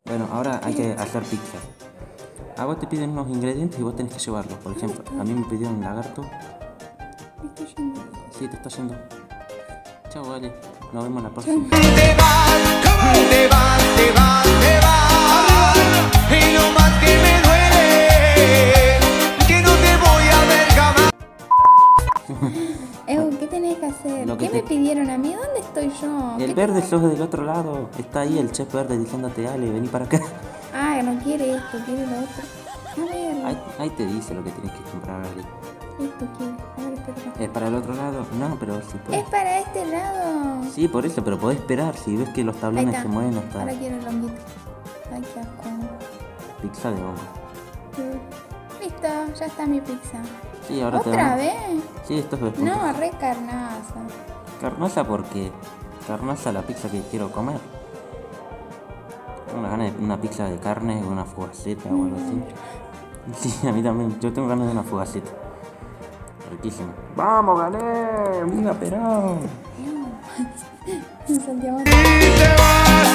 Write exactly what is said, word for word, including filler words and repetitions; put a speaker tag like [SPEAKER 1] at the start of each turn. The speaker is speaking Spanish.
[SPEAKER 1] Bueno, ahora hay que hacer pizza. A vos te piden unos ingredientes y vos tenés que llevarlos. Por ejemplo, a mí me pidieron un lagarto.
[SPEAKER 2] Me estoy yendo.
[SPEAKER 1] Sí, te está yendo. Chao, vale. Nos vemos la próxima.
[SPEAKER 3] Te vas, te vas, te vas, te vas. Y lo más que me duele, que no te voy a ver jamás.
[SPEAKER 2] Ew, ¿qué tenés que hacer?
[SPEAKER 1] Lo que
[SPEAKER 2] ¿Qué
[SPEAKER 1] te-
[SPEAKER 2] me pidieron a mí? ¿Dónde estoy yo?
[SPEAKER 1] El
[SPEAKER 2] ¿Qué
[SPEAKER 1] verde
[SPEAKER 2] tengo-
[SPEAKER 1] sos del otro lado. Está ahí el chef verde diciéndote, Ale, vení para acá.
[SPEAKER 2] Ah, no quiere esto, quiere lo otro. A ver,
[SPEAKER 1] Ahí, ahí te dice lo que tienes que comprar, Ale.
[SPEAKER 2] esto quiere. A ver, espera.
[SPEAKER 1] ¿Es para el otro lado? No, pero si
[SPEAKER 2] Es
[SPEAKER 1] puedes.
[SPEAKER 2] para este lado.
[SPEAKER 1] Sí, por eso, pero podés esperar. Si ves que los
[SPEAKER 2] Ahí
[SPEAKER 1] tablones
[SPEAKER 2] está.
[SPEAKER 1] se mueven hasta
[SPEAKER 2] Ahora quiero el honguito. Ay, qué asco.
[SPEAKER 1] pizza de hongo.
[SPEAKER 2] Listo, ya está mi pizza.
[SPEAKER 1] Sí, ahora te
[SPEAKER 2] ¿Otra
[SPEAKER 1] van-
[SPEAKER 2] vez?
[SPEAKER 1] Sí, esto es de
[SPEAKER 2] No, re carnaza.
[SPEAKER 1] Carnosa porque carnosa la pizza que quiero comer. Tengo ganas de una pizza de carne, una fugaceta o algo así. Sí, a mí también. Yo tengo ganas de una fugaceta. Riquísimo. ¡Vamos, gané! ¡Viva Perón!
[SPEAKER 2] Santiago.
[SPEAKER 3] Te vas.